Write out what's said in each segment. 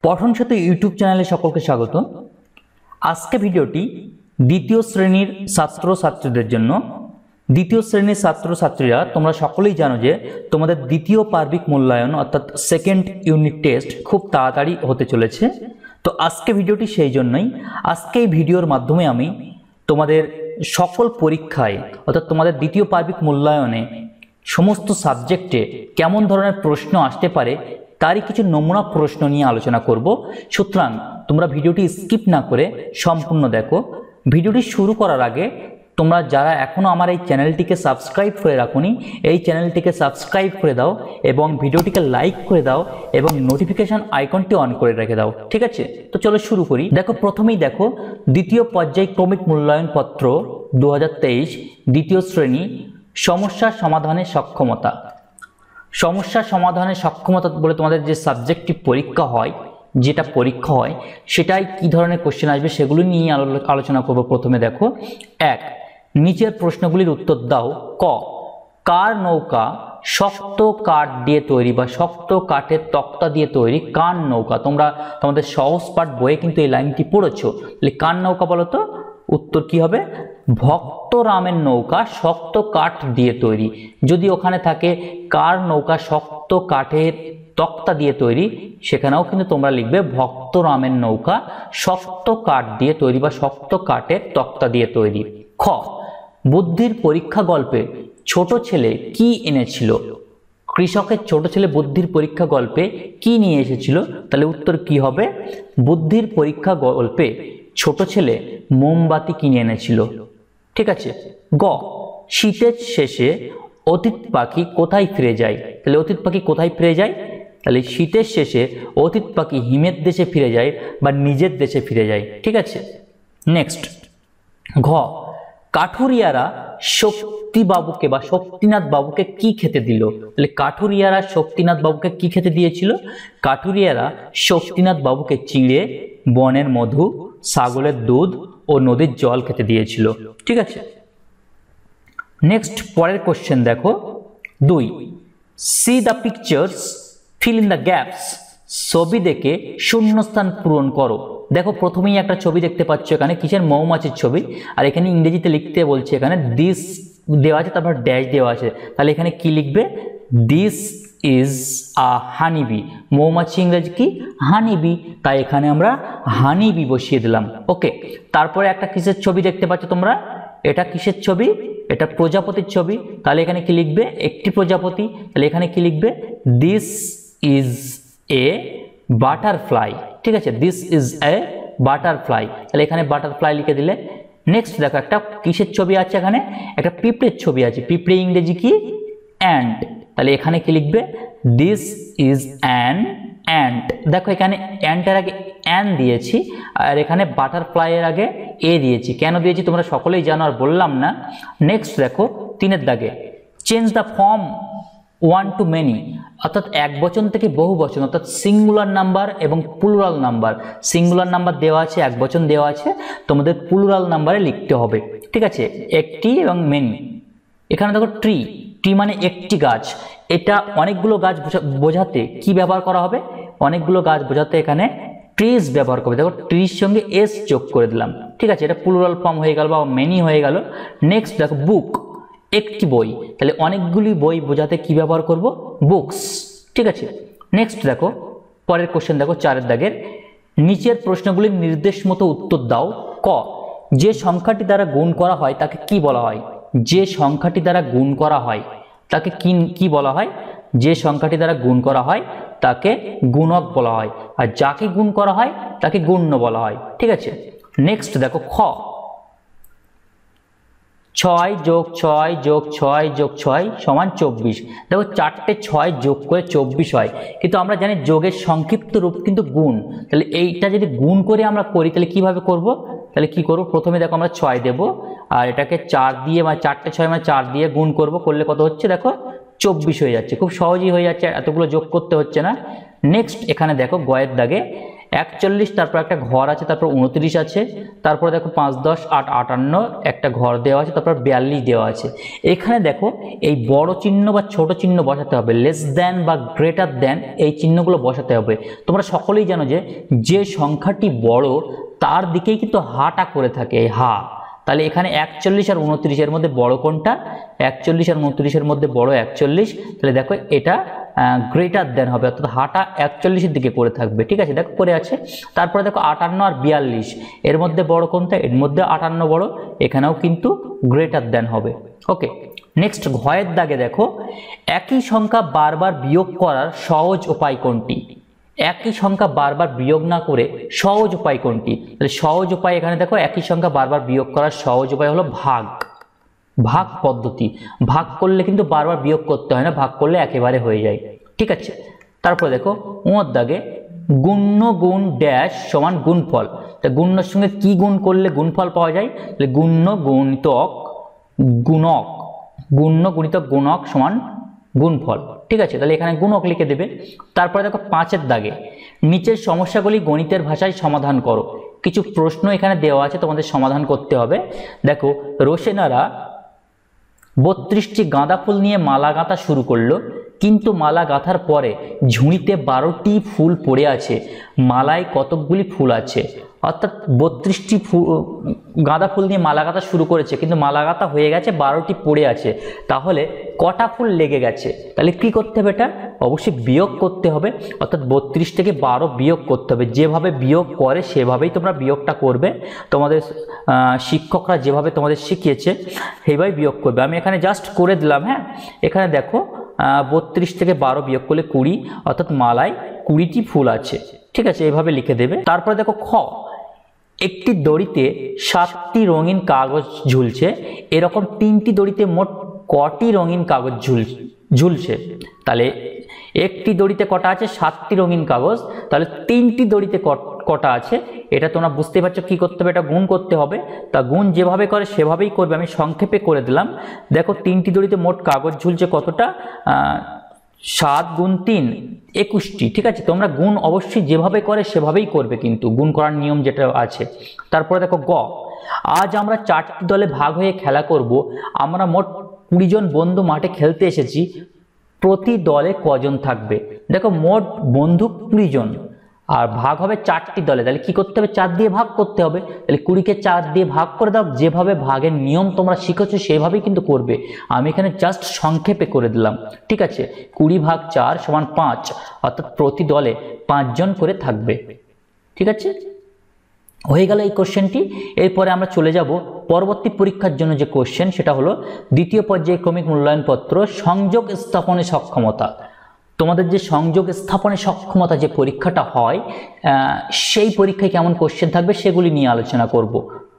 পঠন সেতু ইউটিউব চ্যানেলে সকলকে স্বাগত। আজকে ভিডিওটি দ্বিতীয় শ্রেণীর ছাত্রছাত্রীদের জন্য। দ্বিতীয় শ্রেণীর ছাত্রছাত্রীরা তোমরা সকলেই জানো যে তোমাদের দ্বিতীয় পার্বিক মূল্যায়ন অর্থাৎ সেকেন্ড ইউনিট টেস্ট খুব তাড়াতাড়ি হতে চলেছে। তো আজকে ভিডিওটি সেই জন্যই। আজকে এই ভিডিওর মাধ্যমে আমি তোমাদের সকল পরীক্ষায় অর্থাৎ তোমাদের দ্বিতীয় পার্বিক মূল্যায়নে সমস্ত সাবজেক্টে কেমন ধরনের প্রশ্ন আসতে পারে তারই কিছু নমুনা প্রশ্ন নিয়ে আলোচনা করব। সুতরাং তোমরা ভিডিওটি স্কিপ না করে সম্পূর্ণ দেখো। ভিডিওটি শুরু করার আগে তোমরা যারা এখনও আমার এই চ্যানেলটিকে সাবস্ক্রাইব করে রাখোনি, এই চ্যানেলটিকে সাবস্ক্রাইব করে দাও এবং ভিডিওটিকে লাইক করে দাও এবং নোটিফিকেশন আইকনটি অন করে রেখে দাও, ঠিক আছে? তো চলো শুরু করি। দেখো, প্রথমেই দেখো দ্বিতীয় পর্যায়ক্রমিক মূল্যায়ন পত্র 2023 দ্বিতীয় শ্রেণী সমস্যা সমাধানের সক্ষমতা। সমস্যা সমাধানের সক্ষমতা বলে তোমাদের যে সাবজেক্টটি পরীক্ষা হয়, যেটা পরীক্ষা হয় সেটাই কি ধরনের কোশ্চেন আসবে সেগুলো নিয়ে আলোচনা করব। প্রথমে দেখো, এক, নিচের প্রশ্নগুলির উত্তর দাও। ক, কার নৌকা শক্ত কাঠ দিয়ে তৈরি বা শক্ত কাঠের তক্তা দিয়ে তৈরি? কার নৌকা? তোমরা তোমাদের সহজ পাঠ বইয়ে কিন্তু এই লাইনটি পড়েছো। তাহলে কার নৌকা বলো তো? উত্তর কি হবে? ভক্তরামের নৌকা শক্ত কাঠ দিয়ে তৈরি। যদি ওখানে থাকে কার নৌকা শক্ত কাঠের তক্তা দিয়ে তৈরি, সেখানেও কিন্তু তোমরা লিখবে ভক্তরামের নৌকা শক্ত কাঠ দিয়ে তৈরি বা শক্ত কাঠের তক্তা দিয়ে তৈরি। খ, বুদ্ধির পরীক্ষা গল্পে ছোট ছেলে কি এনেছিল? কৃষকের ছোট ছেলে বুদ্ধির পরীক্ষা গল্পে কি নিয়ে এসেছিল? তাহলে উত্তর কি হবে? বুদ্ধির পরীক্ষা গল্পে ছোট ছেলে মোমবাতি কিনে এনেছিল, ঠিক আছে? গ, শীতের শেষে অতীত পাখি কোথায় ফিরে যায়? তাহলে অতীত পাখি কোথায় ফিরে যায়? তাহলে শীতের শেষে অতীত পাখি হিমের দেশে ফিরে যায় বা নিজের দেশে ফিরে যায়, ঠিক আছে? নেক্সট, ঘ, কাঠুরিয়ারা শক্তিবাবুকে বা শক্তিনাথ বাবুকে কি খেতে দিল? তাহলে কাঠুরিয়ারা শক্তিনাথ বাবুকে কি খেতে দিয়েছিল? কাঠুরিয়ারা শক্তিনাথ বাবুকে চিড়ে, বনের মধু, ছাগলের দুধ ও নদীর জল খেতে দিয়েছিল, ঠিক আছে? নেক্সট, পরের কোশ্চেন দেখো। 2, see the pictures, fill in the gaps. ছবি দেখে শূন্যস্থান পূরণ করো। দেখো, প্রথমেই একটা ছবি দেখতে পাচ্ছ এখানে, কিসের? মৌমাছির ছবি। আর এখানে ইংরেজিতে লিখতে বলছে, এখানে দিস দেওয়া আছে, তারপর ড্যাশ দেওয়া আছে। তাহলে এখানে কি লিখবে? This is a honeybee. মৌমাছি ইংরেজি কি? হানিবি। তাই এখানে আমরা হানিবি বসিয়ে দিলাম। ওকে, তারপরে একটা কিসের ছবি দেখতে পাচ্ছ তোমরা? এটা কিসের ছবি? এটা প্রজাপতির ছবি। তাহলে এখানে কি লিখবে? একটি প্রজাপতি। তাহলে এখানে কি লিখবে? দিস ইজ এ বাটারফ্লাই, ঠিক আছে? This is a butterfly. তাহলে এখানে বাটারফ্লাই লিখে দিলে। নেক্সট দেখো, একটা কিসের ছবি আছে? এখানে একটা পিঁপড়ের ছবি আছে। পিঁপড়ে ইংরেজি কি? অ্যান্ট। তাহলে এখানে কি লিখবে? This is an ant. দেখো, এখানে অ্যান্টের আগে অ্যান দিয়েছি আর এখানে বাটারফ্লাই এর আগে এ দিয়েছি। কেন দিয়েছি তোমরা সকলেই জানো, আর বললাম না। নেক্সট দেখো, 3 দাগে, change the form one to many, অর্থাৎ এক বচন থেকে বহু বচন, অর্থাৎ সিঙ্গুলার নাম্বার এবং প্লুরাল নাম্বার। সিঙ্গুলার নাম্বার দেওয়া আছে, এক বচন দেওয়া আছে, তোমাদের প্লুরাল নাম্বারে লিখতে হবে, ঠিক আছে? একটি এবং মেনি। এখানে দেখো ট্রি, ট্রি মানে একটি গাছ। এটা অনেকগুলো গাছ বোঝাতে কি ব্যবহার করা হবে? অনেকগুলো গাছ বোঝাতে এখানে ট্রিজ ব্যবহার করবে। দেখো, ট্রির সঙ্গে এস যোগ করে দিলাম, ঠিক আছে? এটা প্লুরাল ফর্ম হয়ে গেল বা মেনি হয়ে গেল। নেক্সট দেখো, বুক, একটি বই। তাহলে অনেকগুলি বই বোঝাতে কি ব্যবহার করব? বুকস, ঠিক আছে? নেক্সট দেখো, পরের কোশ্চেন দেখো 4 দাগের, নিচের প্রশ্নগুলির নির্দেশ মতো উত্তর দাও। ক, যে সংখ্যাটি দ্বারা গুণ করা হয় তাকে কি বলা হয়? যে সংখ্যাটি দ্বারা গুণ করা হয় তাকে কি বলা হয়? যে সংখ্যাটি দ্বারা গুণ করা হয় তাকে গুণক বলা হয়, আর যাকে গুণ করা হয় তাকে গুণ্য বলা হয়, ঠিক আছে? নেক্সট দেখো, খ, 6 যোগ 6 যোগ 6 যোগ 6 সমান 24। দেখো, 4টে 6 যোগ করে 24 হয়, কিন্তু আমরা জানি যোগের সংক্ষিপ্ত রূপ কিন্তু গুণ। তাহলে এইটা যদি গুণ করে আমরা করি তাহলে কিভাবে করব? তাহলে কি করব? প্রথমে দেখো, আমরা 6 দেব আর এটাকে 4 দিয়ে, মানে 4টে 6 মানে 4 দিয়ে গুণ করব। করলে কত হচ্ছে? দেখো, 24 হয়ে যাচ্ছে। খুব সহজেই হয়ে যাচ্ছে, এতগুলো যোগ করতে হচ্ছে না। নেক্সট এখানে দেখো, গয়ের দাগে, 41, তারপর একটা ঘর আছে, তারপর 29 আছে, তারপরে দেখো 5 10 8 58 একটা ঘর দেওয়া আছে, তারপর 42 দেওয়া আছে। এখানে দেখো এই বড় চিহ্ন বা ছোট চিহ্ন বসাতে হবে, লেস দ্যান বা গ্রেটার দ্যান এই চিহ্নগুলো বসাতে হবে। তোমরা সকলেই জানো যে সংখ্যাটি বড় তার দিকেই কিন্তু হাটা করে থাকে, হা। তাহলে এখানে 41 আর 29 এর মধ্যে বড় কোনটা? 41 আর 29 এর মধ্যে বড় 41। তাহলে দেখো এটা গ্রেটার দেন হবে, অর্থাৎ হাটা 41 এর দিকে করে থাকবে। ঠিক আছে, দেখো করে আছে। তারপরে দেখো 58 আর 42 এর মধ্যে বড় কোনটা? এর মধ্যে 58 বড়, এখানেও কিন্তু গ্রেটার দেন হবে। ওকে, নেক্সট ঘয়ের দাগে দেখো একই সংখ্যা বারবার বিয়োগ করার সহজ উপায় কোনটি? একই সংখ্যা বারবার বিয়োগ না করে সহজ উপায় কোনটি? তাহলে সহজ উপায় এখানে দেখো একই সংখ্যা বারবার বিয়োগ করার সহজ উপায় হলো ভাগ পদ্ধতি। ভাগ করলে কিন্তু বারবার বিয়োগ করতে হয় না, ভাগ করলে একেবারে হয়ে যায়। ঠিক আছে, তারপরে দেখো ওর দাগে গুণ্য গুণ ড্যাশ সমান গুণফল। তা গুণ্যর সঙ্গে কি গুণ করলে গুণফল পাওয়া যায়? তাহলে গুণ্য গুণিতক গুণক, গুণ্য গুণিতক গুণক সমান গুণফল। ঠিক আছে, তাহলে এখানে গুণক লিখে দেবে। তারপরে দেখো 5 দাগে নিচের সমস্যাগুলি গণিতের ভাষায় সমাধান করো। কিছু প্রশ্ন এখানে দেওয়া আছে, তোমাদের সমাধান করতে হবে। দেখো রোশেনারা 32টি গাঁদা ফুল নিয়ে মালা গাঁথা শুরু করলো, কিন্তু মালা গাঁথার পরে ঝুড়িতে 12টি ফুল পড়ে আছে, মালায় কতকগুলি ফুল আছে? অর্থাৎ 32টি গাঁদা ফুল নিয়ে মালা গাঁথা শুরু করেছে, কিন্তু মালা গাঁথা হয়ে গেছে, 12টি পড়ে আছে, তাহলে কটা ফুল লেগে গেছে? তাহলে কি করতে হবে? এটা অবশ্যই বিয়োগ করতে হবে, অর্থাৎ 32 থেকে 12 বিয়োগ করতে হবে। যেভাবে বিয়োগ করে সেভাবেই তোমরা বিয়োগটা করবে, তোমাদের শিক্ষকরা যেভাবে তোমাদের শিখিয়েছে সেইভাবে বিয়োগ করবে। আমি এখানে জাস্ট করে দিলাম। হ্যাঁ, এখানে দেখো 32 থেকে 12 বিয়োগ করলে 20, অর্থাৎ মালায় 20টি ফুল আছে। ঠিক আছে, এইভাবে লিখে দেবে। তারপরে দেখো খ, একটি দড়িতে 7টি রঙিন কাগজ ঝুলছে, এরকম 3টি দড়িতে মোট কটি রঙিন কাগজ ঝুলছে? তাহলে একটি দড়িতে কটা আছে? 7টি রঙিন কাগজ। তাহলে 3টি দড়িতে কটা আছে? এটা তোমরা বুঝতে পারছো কি করতে হবে, এটা গুণ করতে হবে। তা গুণ যেভাবে করে সেভাবেই করবে, আমি সংক্ষেপে করে দিলাম। দেখো 3টি দড়িতে মোট কাগজ ঝুলছে কতটা? 7 গুণ 3 21টি। ঠিক আছে, তোমরা গুণ অবশ্যই যেভাবে করে সেভাবেই করবে, কিন্তু গুণ করার নিয়ম যেটা আছে। তারপরে দেখো গ, আজ আমরা 4টি দলে ভাগ হয়ে খেলা করব, আমরা মোট 20 জন বন্ধু মাঠে খেলতে এসেছি, প্রতি দলে কজন থাকবে? দেখো মোট বন্ধু 20 জন, আর ভাগ হবে 4টি দলে। তাহলে কি করতে হবে? 4 দিয়ে ভাগ করতে হবে। তাহলে 20কে 4 দিয়ে ভাগ করে দাও। যেভাবে ভাগের নিয়ম তোমরা শিখেছো সেভাবেই কিন্তু করবে, আমি এখানে জাস্ট সংক্ষেপে করে দিলাম। ঠিক আছে, 20 ভাগ 4 সমান 5, অর্থাৎ প্রতি দলে 5 জন করে থাকবে। ঠিক আছে, হয়ে গেল এই কোশ্চেনটি। এরপরে আমরা চলে যাব পরবর্তী পরীক্ষার জন্য যে কোশ্চেন, সেটা হলো দ্বিতীয় পর্যায়ে ক্রমিক মূল্যায়নপত্র সংযোগ স্থাপনে সক্ষমতা। তোমাদের যে সংযোগ স্থাপনে সক্ষমতা যে পরীক্ষাটা হয়, সেই পরীক্ষায় কেমন কোশ্চেন থাকবে সেগুলি নিয়ে আলোচনা করব।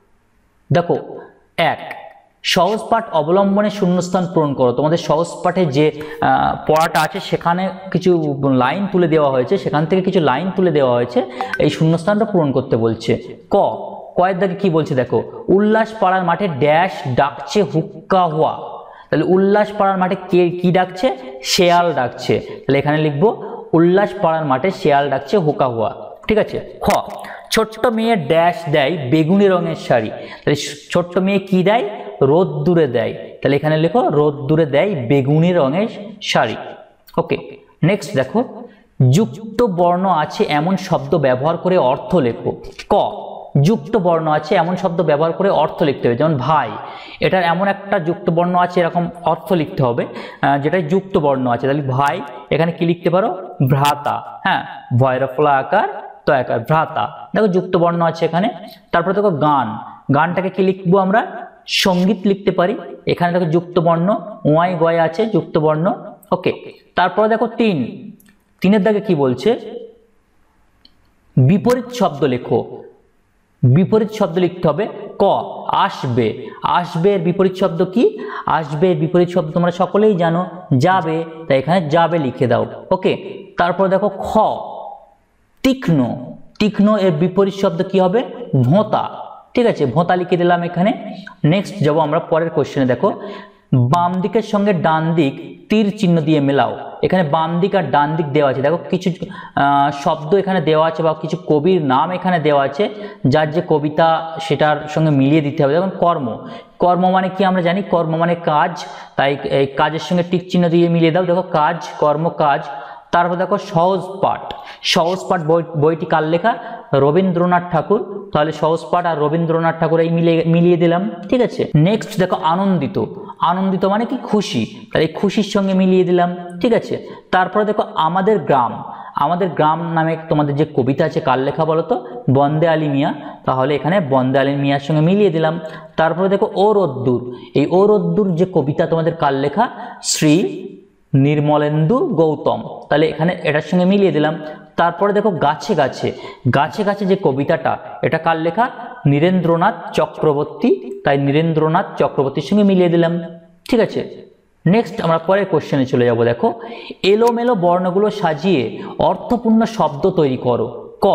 দেখো 1, সহজ পাঠ অবলম্বনে শূন্যস্থান পূরণ করো। তোমাদের সহজ পাঠে যে পড়াটা আছে সেখানে কিছু লাইন তুলে দেওয়া হয়েছে, সেখান থেকে কিছু লাইন তুলে দেওয়া হয়েছে, এই শূন্যস্থানটা পূরণ করতে বলছে। কয়ের দাগে কি বলছে দেখো, উল্লাস পাড়ার মাঠে ড্যাশ ডাকছে হুক্কা হুয়া। তাহলে উল্লাস পাড়ার মাঠে কি ডাকছে? শেয়াল ডাকছে। তাহলে এখানে লিখবো উল্লাস পাড়ার মাঠে শেয়াল ডাকছে হুকা হুয়া। ঠিক আছে। খ, ছোট্ট মেয়ে ড্যাশ দেয় বেগুনি রঙের শাড়ি। তাহলে ছোট্ট মেয়ে কি দেয়? রোদ্দুরে দেয়। তাহলে এখানে লেখো রোদ্দুরে দেয় বেগুনি রঙের শাড়ি। ওকে, নেক্সট দেখো, যুক্ত বর্ণ আছে এমন শব্দ ব্যবহার করে অর্থ লেখো। ক, যুক্ত বর্ণ আছে এমন শব্দ ব্যবহার করে অর্থ লিখতে হবে। যেমন ভাই, এটার এমন একটা যুক্ত বর্ণ আছে, এরকম অর্থ লিখতে হবে যেটা যুক্ত বর্ণ আছে। তাহলে ভাই এখানে কি লিখতে পারো? ভ্রাতা। হ্যাঁ, ভয়ের ফলা আকার তো আকার ভ্রাতা। দেখো যুক্ত বর্ণ আছে এখানে। তারপরে দেখো গান, গানটাকে কি লিখবো আমরা? সঙ্গীত লিখতে পারি। এখানে দেখো যুক্ত বর্ণ ওয়াই গয় আছে, যুক্ত বর্ণ। ওকে, তারপরে দেখো তিনের দাগে কি বলছে? বিপরীত শব্দ লেখো। বিপরীত শব্দ লিখতে হবে। ক, আসবে। আসবে এর বিপরীত শব্দ কি? আসবে এর বিপরীত শব্দ তোমরা সকলেই জানো, যাবে। তাই এখানে যাবে লিখে দাও। ওকে, তারপর দেখো খ, তীক্ষ্ণ। তীক্ষ্ণ এর বিপরীত শব্দ কি হবে? ভোঁতা। ঠিক আছে, ভোঁতা লিখে দিলাম এখানে। নেক্সট যাবো আমরা পরের কোশ্চেনে। দেখো, বাম দিকের সঙ্গে ডান দিক তীর চিহ্ন দিয়ে মেলাও। এখানে বাম দিক আর ডান দিক দেওয়া আছে, দেখো কিছু শব্দ এখানে দেওয়া আছে বা কিছু কবির নাম এখানে দেওয়া আছে, যার যে কবিতা সেটার সঙ্গে মিলিয়ে দিতে হবে। যেমন কর্ম, কর্ম মানে কি আমরা জানি, কর্ম মানে কাজ, তাই এই কাজের সঙ্গে টিক চিহ্ন দিয়ে মিলিয়ে দাও। দেখো কাজ, কর্ম, কাজ। তারপর দেখো সহজ পাঠ, সহজ পাঠ বইটি কার লেখা, রবীন্দ্রনাথ ঠাকুর, তাহলে সহজ পাঠ আর রবীন্দ্রনাথ ঠাকুর এই মিলিয়ে দিলাম, ঠিক আছে। নেক্সট দেখো আনন্দিত, আনন্দিত মানে কি খুশি, তাহলে এই খুশির সঙ্গে মিলিয়ে দিলাম, ঠিক আছে। তারপরে দেখো আমাদের গ্রাম, আমাদের গ্রাম নামে তোমাদের যে কবিতা আছে কার লেখা বলো তো, বন্দে আলী মিয়া, তাহলে এখানে বন্দে আলী মিয়ার সঙ্গে মিলিয়ে দিলাম। তারপরে দেখো ও রোদ্দুর, এই ও রোদ্দুর যে কবিতা তোমাদের কার লেখা, শ্রী নির্মলেন্দু গৌতম, তাহলে এখানে এটার সঙ্গে মিলিয়ে দিলাম। তারপরে দেখো গাছে গাছে, গাছে গাছে যে কবিতাটা এটা কার লেখা, নীরেন্দ্রনাথ চক্রবর্তী, তাই নীরেন্দ্রনাথ চক্রবর্তীর সঙ্গে মিলিয়ে দিলাম, ঠিক আছে। নেক্সট আমরা পরের কোশ্চেনে চলে যাব। দেখো এলোমেলো বর্ণগুলো সাজিয়ে অর্থপূর্ণ শব্দ তৈরি করো। ক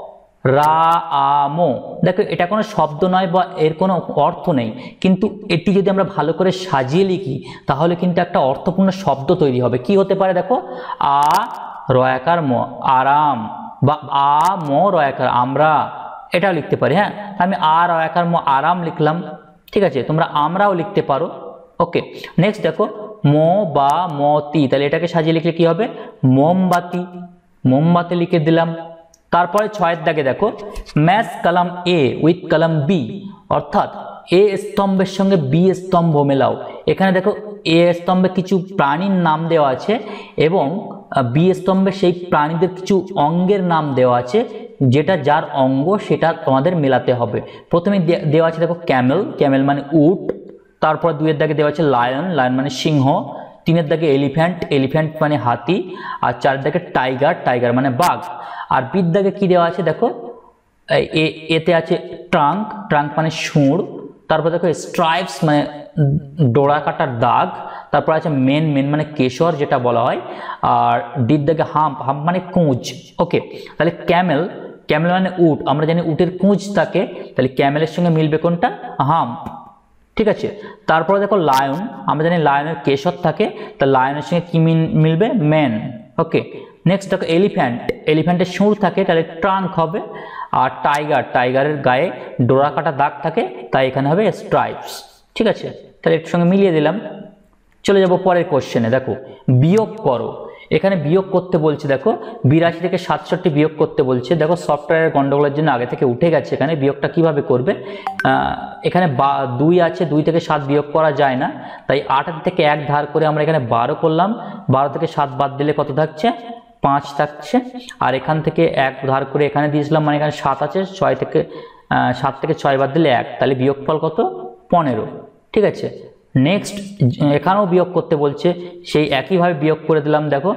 রা আ মো, দেখো এটা কোনো শব্দ নয় বা এর কোনো অর্থ নেই, কিন্তু এটি যদি আমরা ভালো করে সাজিয়ে লিখি তাহলে কিন্তু একটা অর্থপূর্ণ শব্দ তৈরি হবে। কি হতে পারে দেখো, আ রয়াকার ম আরাম, বা আ ম রয়াকার আমরা, এটাও লিখতে পারি। হ্যাঁ, আমি আ রয়াকার ম আরাম লিখলাম, ঠিক আছে, তোমরা আমরাও লিখতে পারো। ওকে, নেক্সট দেখো মো বা মতি, তাহলে এটাকে সাজিয়ে লিখলে কি হবে, মোমবাতি, মোমবাতি লিখে দিলাম। তারপরে 6 দাগে দেখো ম্যাচ কলম এ উইথ কলম বি, অর্থাৎ এ স্তম্ভের সঙ্গে বি স্তম্ভ মেলাও। এখানে দেখো এ স্তম্ভে কিছু প্রাণীর নাম দেওয়া আছে এবং বি স্তম্ভে সেই প্রাণীদের কিছু অঙ্গের নাম দেওয়া আছে, যেটা যার অঙ্গ সেটা তোমাদের মেলাতে হবে। প্রথমে দেওয়া আছে দেখো ক্যামেল, ক্যামেল মানে উট। তারপর 2 দাগে দেওয়া আছে লায়ন, লায়ন মানে সিংহ। 3 দাগে এলিফ্যান্ট, এলিফ্যান্ট মানে হাতি। আর 4 দাগে টাইগার, টাইগার মানে বাঘ। আর বির দাগে কি দেওয়া আছে দেখো, এতে আছে ট্রাঙ্ক, ট্রাঙ্ক মানে সুঁড়। তারপর দেখো স্ট্রাইপস মানে ডোরা কাটার দাগ। তারপর আছে মেন, মেন মানে কেশর যেটা বলা হয়। আর ডির দাগে হাম্প, হাম্প মানে কুঁজ। ওকে, তাহলে ক্যামেল, ক্যামেল মানে উট, আমরা জানি উটের কুঁজ থাকে, তাহলে ক্যামেলের সঙ্গে মিলবে কোনটা, হাম্প, ঠিক আছে। তারপরে দেখো লায়ন, আমরা জানি লায়নের কেশর থাকে, তা লায়নের সঙ্গে কি মিলবে, মেন। ওকে, নেক্সট দেখো এলিফ্যান্ট, এলিফ্যান্টের সুঁড় থাকে, তাহলে ট্রাঙ্ক হবে। আর টাইগার, টাইগারের গায়ে ডোরা কাটা দাগ থাকে, তাই এখানে হবে স্ট্রাইপস, ঠিক আছে। তাহলে এর সঙ্গে মিলিয়ে দিলাম। চলে যাব পরের কোশ্চেনে। দেখো বিয়োগ করো, এখানে বিয়োগ করতে বলছে, দেখো 82 থেকে 67 বিয়োগ করতে বলছে। দেখো সফটওয়্যারের গন্ডগোলের জন্য আগে থেকে উঠে গেছে, এখানে বিয়োগটা কিভাবে করবে। এখানে 2 আছে, 2 থেকে 7 বিয়োগ করা যায় না, তাই 8 থেকে 1 ধার করে আমরা এখানে 12 করলাম। 12 থেকে 7 বাদ দিলে কত থাকছে, 5 থাকছে। আর এখান থেকে 1 ধার করে এখানে দিয়েছিলাম, মানে এখানে 7 আছে, 7 থেকে 6 বাদ দিলে 1, তাহলে বিয়োগফল কত, 15, ঠিক আছে। নেক্সট এখানেও বিয়োগ করতে বলছে, সেই একইভাবে বিয়োগ করে দিলাম। দেখো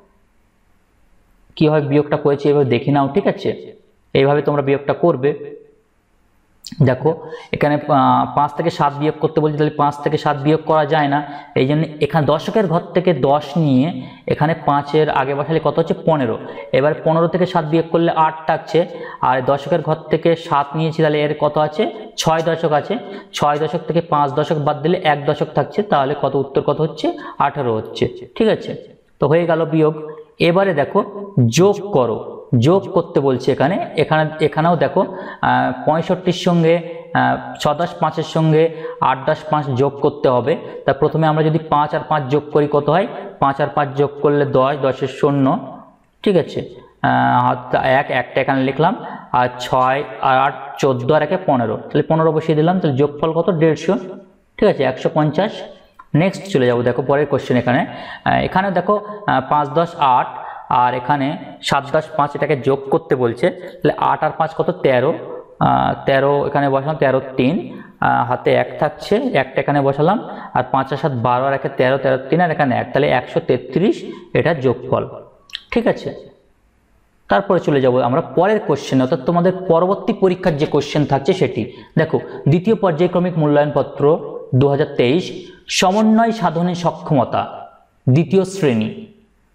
কিভাবে বিয়োগটা করেছি এভাবে দেখে নাও, ঠিক আছে, এইভাবে তোমরা বিয়োগটা করবে। দেখো এখানে 5 থেকে 7 বিয়োগ করতে বলছি, তাহলে 5 থেকে 7 বিয়োগ করা যায় না, এই জন্য এখানে দশকের ঘর থেকে 10 নিয়ে এখানে 5-এর আগে বসালে কত হচ্ছে, 15। এবার 15 থেকে 7 বিয়োগ করলে 8 থাকছে। আর দশকের ঘর থেকে 7 নিয়েছি, তাহলে এর কত আছে, 6 দশক আছে। 6 দশক থেকে 5 দশক বাদ দিলে 1 দশক থাকছে, তাহলে কত, উত্তর কত হচ্ছে, 18 হচ্ছে, ঠিক আছে। তো হয়ে গেল বিয়োগ। এবারে দেখো যোগ করো, যোগ করতে বলছে এখানেও দেখো 65-র সঙ্গে 6-10-5-এর সঙ্গে 8-10-5 যোগ করতে হবে। তা প্রথমে আমরা যদি 5 আর 5 যোগ করি কত হয়, 5 আর 5 যোগ করলে 10, 10-এর 0, ঠিক আছে। 1 এখানে লিখলাম, আর 6 আর 8 14, আর 1 15, তাহলে 15 বসিয়ে দিলাম, তাহলে যোগফল কত, 150, ঠিক আছে, 150। নেক্সট চলে যাব। দেখো পরের কোশ্চেন, এখানে দেখো 5, 10, 8, আর এখানে 7, 10, 5 এটাকে যোগ করতে বলছে, তাহলে 8 আর 5 কত, 13, 13 এখানে বসালাম, 13, 3, হাতে 1 থাকছে, 1টা এখানে বসালাম, আর 5 আর 7 12, আর 1 13, 13, 3, আর এখানে 1, তাহলে 133 এটা যোগফল, ঠিক আছে। তারপরে চলে যাব আমরা পরের কোশ্চেন, অর্থাৎ তোমাদের পরবর্তী পরীক্ষার যে কোশ্চেন থাকছে সেটি। দেখো দ্বিতীয় পর্যায়ক্রমিক মূল্যায়নপত্র 2023 সমন্বয় সাধনে সক্ষমতা, দ্বিতীয় শ্রেণী।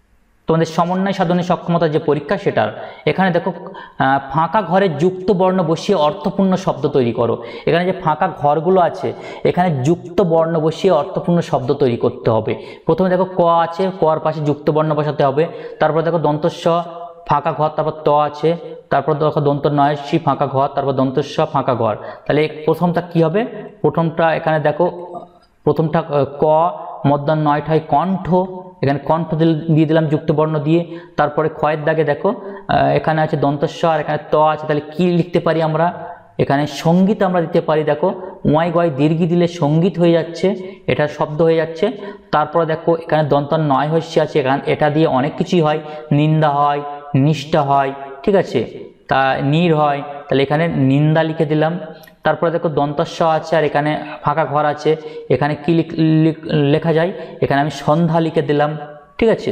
তোমাদের সমন্বয় সাধনের সক্ষমতা যে পরীক্ষা সেটার। এখানে দেখো ফাঁকা ঘরে যুক্ত বর্ণ বসিয়ে অর্থপূর্ণ শব্দ তৈরি করো। এখানে যে ফাঁকা ঘরগুলো আছে এখানে যুক্ত বর্ণ বসিয়ে অর্থপূর্ণ শব্দ তৈরি করতে হবে। প্রথমে দেখো ক আছে, কর পাশে যুক্ত বর্ণ বসাতে হবে। তারপর দেখো দন্তস্ব ফাঁকা ঘর, তারপর ত আছে, তারপর দেখো দন্ত নয়সী ফাঁকা ঘর, তারপর দন্তস্ব ফাঁকা ঘর। তাহলে প্রথমটা কি হবে? প্রথমটা এখানে দেখো প্রথমটা ক, মধ্যাহ্ন নয়টায় কণ্ঠ, এখানে কণ্ঠ দিয়ে দিলাম যুক্ত বর্ণ দিয়ে। তারপরে ক্ষয়ের দাগে দেখো এখানে আছে দন্তস্ব আর এখানে ত আছে, তাহলে কি লিখতে পারি আমরা? এখানে সঙ্গীত আমরা দিতে পারি। দেখো ওয়াই গয় দীর্ঘি দিলে সঙ্গীত হয়ে যাচ্ছে, এটা শব্দ হয়ে যাচ্ছে। তারপরে দেখো এখানে দন্ত নয় হস্য আছে, এখানে এটা দিয়ে অনেক কিছুই হয়, নিন্দা হয়, নিষ্ঠা হয়, ঠিক আছে, তা নীর হয়, তাহলে এখানে নিন্দা লিখে দিলাম। তারপরে দেখো দন্তস্ব আছে আর এখানে ফাঁকা ঘর আছে, এখানে কি লেখা যায়? এখানে আমি সন্ধ্যা লিখে দিলাম, ঠিক আছে।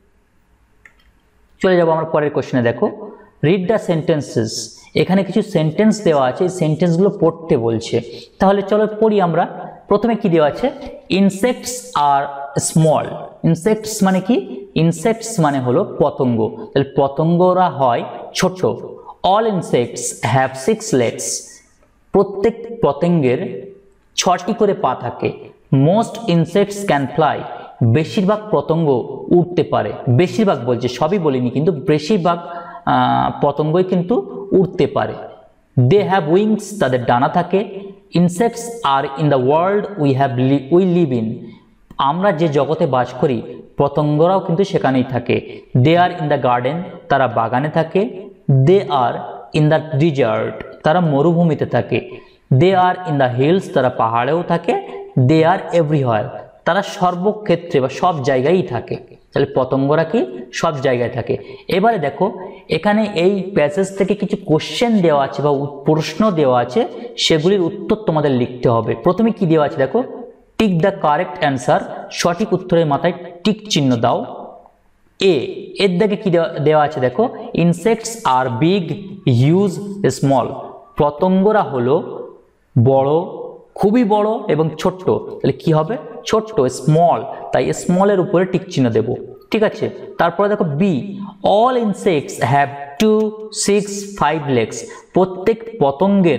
চলে যাব আমরা পরের কোশ্চেনে। দেখো রিড দ্য সেন্টেন্সেস, এখানে কিছু সেন্টেন্স দেওয়া আছে, এই সেন্টেন্সগুলো পড়তে বলছে। তাহলে চলো পড়ি আমরা। প্রথমে কি দেওয়া আছে? ইনসেক্টস আর স্মল। ইনসেক্টস মানে কি? ইনসেক্টস মানে হলো পতঙ্গ, তাহলে পতঙ্গরা হয় ছোট। অল ইনসেক্টস হ্যাভ 6 legs, প্রত্যেক পতঙ্গের 6টি করে পা থাকে। মোস্ট ইনসেক্টস ক্যান ফ্লাই, বেশিরভাগ পতঙ্গ উড়তে পারে। বেশিরভাগ বলছে, সবই বলিনি, কিন্তু বেশিরভাগ পতঙ্গই কিন্তু উড়তে পারে। দে হ্যাভ উইংস, তাদের ডানা থাকে। Insects are in the world we live in, আমরা যে জগতে বাস করি পতঙ্গরাও কিন্তু সেখানেই থাকে। They are in the garden, তারা বাগানে থাকে। They are in the desert, তারা মরুভূমিতে থাকে। They are in the hills, তারা পাহাড়েও থাকে। দে আর এভরিহোয়ার, তারা সর্বক্ষেত্রে বা সব জায়গায়ই থাকে। তাহলে পতঙ্গরা কি? সব জায়গায় থাকে। এবারে দেখো এখানে এই প্যাসেজ থেকে কিছু কোশ্চেন দেওয়া আছে বা প্রশ্ন দেওয়া আছে, সেগুলির উত্তর তোমাদের লিখতে হবে। প্রথমে কি দেওয়া আছে দেখো, টিক দ্য কারেক্ট অ্যান্সার, সঠিক উত্তরের মাথায় টিক চিহ্ন দাও। এর দাগে কি দেওয়া আছে দেখো, insects are big, huge, small, পতঙ্গরা হলো বড়, খুবই বড় এবং ছোট্ট। তাহলে কি হবে? ছোট্ট, স্মল, তাই স্মলের উপরে টিক চিহ্ন দেব, ঠিক আছে। তারপরে দেখো B, all insects have 2, 6, 5 legs, প্রত্যেক পতঙ্গের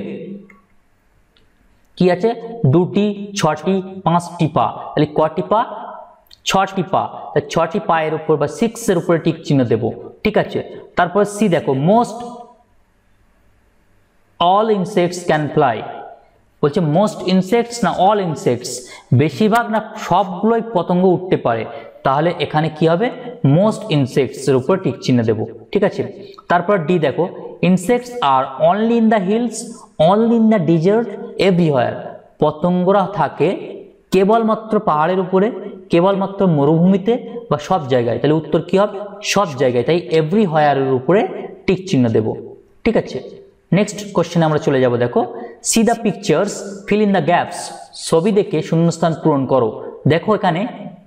কি আছে? 2টি, 6টি, 5টি পা। তাহলে কটি পা? 6টি পা, 6টি পায়ের উপর বা 6 এর উপরে টিক চিহ্ন দেব, ঠিক আছে। তারপর সি দেখো, most all insects can fly, বলছে মোস্ট ইনসেক্টস না অল ইনসেক্টস, বেশিরভাগ না সবগুলোই পতঙ্গ উঠতে পারে। তাহলে এখানে কি হবে? মোস্ট ইনসেক্টস এর উপর টিক চিহ্ন দেব, ঠিক আছে। তারপর ডি দেখো, insects are only in the hills, only in the desert, everywhere, পতঙ্গরা থাকে কেবলমাত্র পাহাড়ের উপরে, কেবলমাত্র মরুভূমিতে বা সব জায়গায়। তাহলে উত্তর কি হবে? সব জায়গায়, তাই এভরিহোয়ারের উপরে টিক চিহ্ন দেব, ঠিক আছে। নেক্সট কোশ্চেনে আমরা চলে যাব। দেখো see the pictures, fill in the gaps, ছবি দেখে শূন্যস্থান পূরণ করো। দেখো এখানে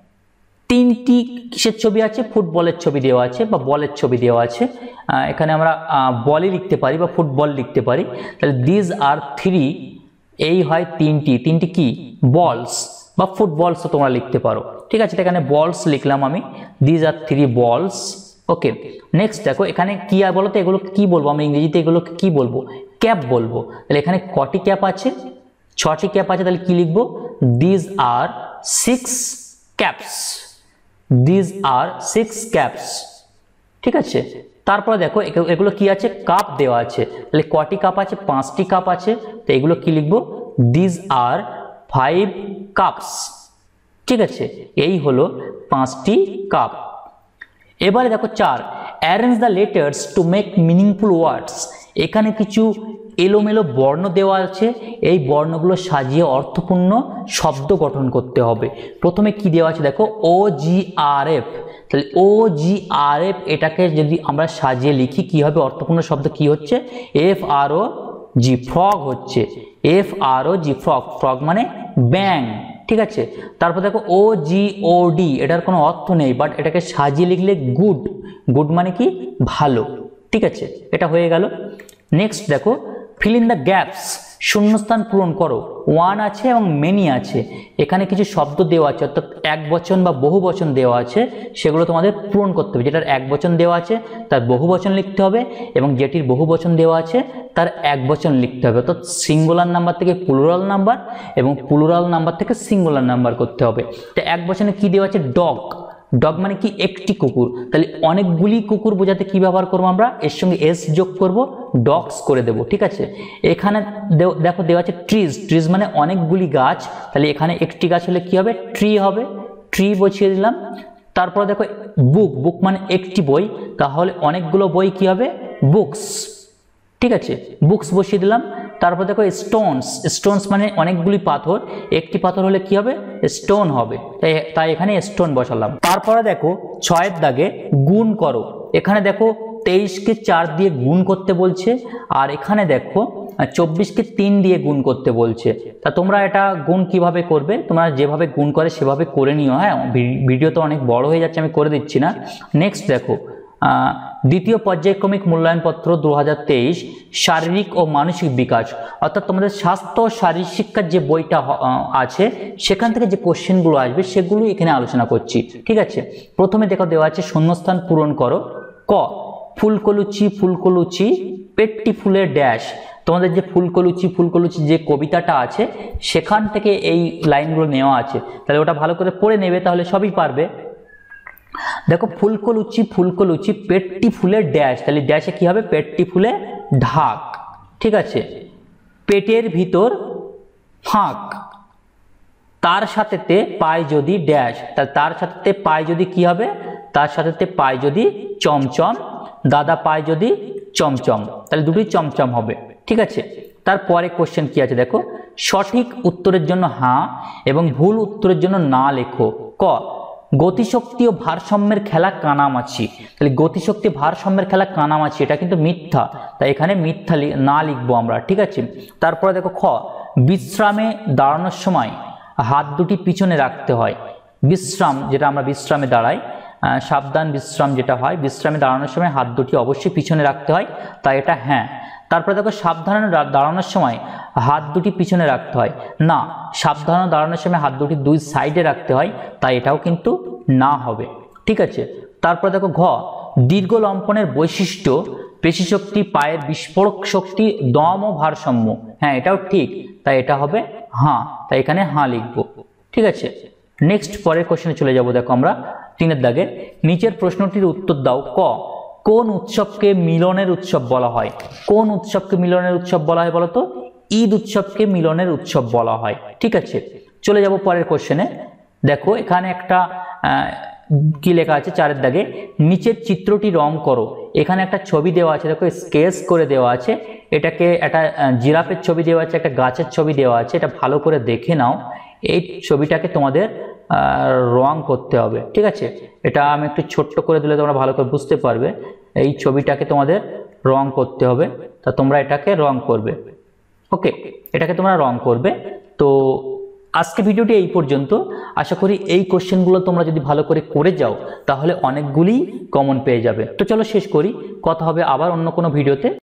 3টি কিসের ছবি আছে? ফুটবলের ছবি দেওয়া আছে বা বলের ছবি দেওয়া আছে। এখানে আমরা বলই লিখতে পারি বা ফুটবল লিখতে পারি। তাহলে দিজ আর 3, এই হয় 3টি কি? বলস বা ফুটবলসও তোমরা লিখতে পারো, ঠিক আছে। এখানে বলস লিখলাম আমি, দিজ আর 3 বলস, ওকে। নেক্সট দেখো এখানে কি আর বলো তো, এগুলো কি বলবো আমরা ইংরেজিতে? এগুলোকে কি বলবো? ক্যাপ বলবো। তাহলে এখানে কটি ক্যাপ আছে? 6টি ক্যাপ আছে, তাহলে কি লিখবো? These are 6 cups, these are 6 cups, ঠিক আছে। তারপরে দেখো এগুলো কি আছে? কাপ দেওয়া আছে, তাহলে কটি কাপ আছে? 5টি কাপ আছে, তো এগুলো কি লিখবো? দিজ আর 5 কাপস, ঠিক আছে। এই হলো 5টি কাপ। এবারে দেখো 4, arrange the letters to make meaningful words, এখানে কিছু এলোমেলো বর্ণ দেওয়া আছে, এই বর্ণগুলো সাজিয়ে অর্থপূর্ণ শব্দ গঠন করতে হবে। প্রথমে কি দেওয়া আছে দেখো, OGRF, তাহলে OGRF এটাকে যদি আমরা সাজিয়ে লিখি কি হবে? অর্থপূর্ণ শব্দ কি হচ্ছে? FROG, ফ্রগ হচ্ছে, FROG, ফ্রগ, ফ্রগ মানে ব্যাং, ঠিক আছে। তারপর দেখো OGOD, এটার কোনো অর্থ নেই, বাট এটাকে সাজিয়ে লিখলে গুড, গুড মানে কি? ভালো, ঠিক আছে। এটা হয়ে গেল। নেক্সট দেখো ফিল ইন দ্য গ্যাপস, শূন্যস্থান পূরণ করো, ওয়ান আছে এবং মেনি আছে, এখানে কিছু শব্দ দেওয়া আছে অর্থাৎ এক বচন বা বহু বচন দেওয়া আছে, সেগুলো তোমাদের পূরণ করতে হবে। যেটার এক বচন দেওয়া আছে তার বহু বচন লিখতে হবে এবং যেটির বহু বচন দেওয়া আছে তার এক বচন লিখতে হবে। অর্থাৎ সিঙ্গুলার নাম্বার থেকে প্লুরাল নাম্বার এবং প্লুরাল নাম্বার থেকে সিঙ্গুলার নাম্বার করতে হবে। তো এক বচনে কি দেওয়া আছে? ডগ। ডগ মানে কি? একটি কুকুর। তাহলে অনেকগুলি কুকুর বোঝাতে কি ব্যবহার করবো আমরা? এর সঙ্গে এস যোগ করব, ডগস করে দেব। ঠিক আছে, এখানে দেখো দেওয়া আছে ট্রিজ। ট্রিজ মানে অনেকগুলি গাছ, তাহলে এখানে একটি গাছ হলে কি হবে? ট্রি হবে, ট্রি বসিয়ে দিলাম। তারপর দেখো বুক। বুক মানে একটি বই, তাহলে অনেকগুলো বই কি হবে? বুকস। ঠিক আছে, বুকস বসিয়ে দিলাম। তারপর দেখো স্টোনস। স্টোনস মানে অনেকগুলি পাথর, একটি পাথর হলে কি হবে? স্টোন হবে, তাই এখানে স্টোন বসালাম। তারপরে দেখো 6 দাগে গুণ করো। এখানে দেখো 23কে 4 দিয়ে গুণ করতে বলছে, আর এখানে দেখো 24কে 3 দিয়ে গুণ করতে বলছে। তা তোমরা এটা গুণ কিভাবে করবে? তোমরা যেভাবে গুণ করে সেভাবে করে নিও। হ্যাঁ, ভিডিও তো অনেক বড় হয়ে যাচ্ছে, আমি করে দিচ্ছি না। নেক্সট দেখো দ্বিতীয় পর্যায়ক্রমিক মূল্যায়নপত্র 2023 শারীরিক ও মানসিক বিকাশ, অর্থাৎ তোমাদের স্বাস্থ্য ও শারীরিক শিক্ষার যে বইটা আছে সেখান থেকে যে কোশ্চেনগুলো আসবে সেগুলো এখানে আলোচনা করছি। ঠিক আছে, প্রথমে দেখো দেওয়া আছে শূন্যস্থান পূরণ করো। ক, ফুলকলুচি ফুলকলুচি পেটটি ফুলের ড্যাশ। তোমাদের যে ফুলকলুচি ফুলকলুচি যে কবিতাটা আছে সেখান থেকে এই লাইনগুলো নেওয়া আছে, তাহলে ওটা ভালো করে পড়ে নেবে, তাহলে সবই পারবে। দেখো ফুলকলুচি ফুলকলুচি পেটটি ফুলের ড্যাশ, তাহলে ড্যাশে কি হবে? পেটটি ফুলে ঢাক। ঠিক আছে, পেটের ভিতর ফাঁক, তার সাথেতে পায় যদি ড্যাশ, তাহলে তার সাথে পায় যদি কি হবে? তার সাথেতে পায় যদি চমচম, দাদা পায় যদি চমচম, তাহলে দুটোই চমচম হবে। ঠিক আছে, তারপরে কোশ্চেন কি আছে দেখো, সঠিক উত্তরের জন্য হ্যাঁ এবং ভুল উত্তরের জন্য না লেখো। ক, গতিশক্তি ও ভারসাম্যের খেলা কানামাছি। তাহলে গতিশক্তি ভারসাম্যের খেলা কানামাছি, এটা কিন্তু মিথ্যা, তাই এখানে মিথ্যা না লিখবো আমরা। ঠিক আছে, তারপরে দেখো খ, বিশ্রামে দাঁড়ানোর সময় হাত দুটি পিছনে রাখতে হয়। বিশ্রাম, যেটা আমরা বিশ্রামে দাঁড়াই, সাবধান বিশ্রাম যেটা হয়, বিশ্রামে দাঁড়ানোর সময় হাত দুটি অবশ্যই পিছনে রাখতে হয়, তাই এটা হ্যাঁ। তারপরে দেখো সাবধানে দাঁড়ানোর সময় হাত দুটি পিছনে রাখতে হয় না, সাবধানে দাঁড়ানোর সময় হাত দুটি দুই সাইডে রাখতে হয়, তাই এটাও কিন্তু না হবে। ঠিক আছে, তারপরে দেখো ঘ, দীর্ঘ লম্পনের বৈশিষ্ট্য পেশিশক্তি, পায়ের বিস্ফোরক শক্তি, দম ও ভারসাম্য। হ্যাঁ, এটাও ঠিক, তাই এটা হবে হ্যাঁ, তাই এখানে হ্যাঁ লিখবো। ঠিক আছে, নেক্সট পরের কোশ্চেনে চলে যাব। দেখো আমরা 3 দাগে নিচের প্রশ্নটির উত্তর দাও। ক, কোন উৎসবকে মিলনের উৎসব বলা হয়? কোন উৎসবকে মিলনের উৎসব বলা হয় বলতো? ঈদ উৎসবকে মিলনের উৎসব বলা হয়। ঠিক আছে, চলে যাব পরের কোশ্চেনে। দেখো এখানে একটা কি লেখা আছে 4 দাগে, নিচের চিত্রটি রং করো। এখানে একটা ছবি দেওয়া আছে, দেখো স্কেচ করে দেওয়া আছে, এটাকে একটা জিরাফের ছবি দেওয়া আছে, একটা গাছের ছবি দেওয়া আছে, এটা ভালো করে দেখে নাও। এই ছবিটাকে তোমাদের রং করতে হবে। ঠিক আছে, এটা আমি একটু ছোট্ট করে দিলে তোমরা ভালো করে বুঝতে পারবে। এই ছবিটাকে তোমাদের রং করতে হবে, তা তোমরা এটাকে রং করবে। ওকে, এটাকে তোমরা রং করবে। তো আজকে ভিডিওটি এই পর্যন্ত। আশা করি এই কোশ্চেনগুলো তোমরা যদি ভালো করে যাও তাহলে অনেকগুলি কমন পেয়ে যাবে। তো চলো শেষ করি, কথা হবে আবার অন্য কোনো ভিডিওতে।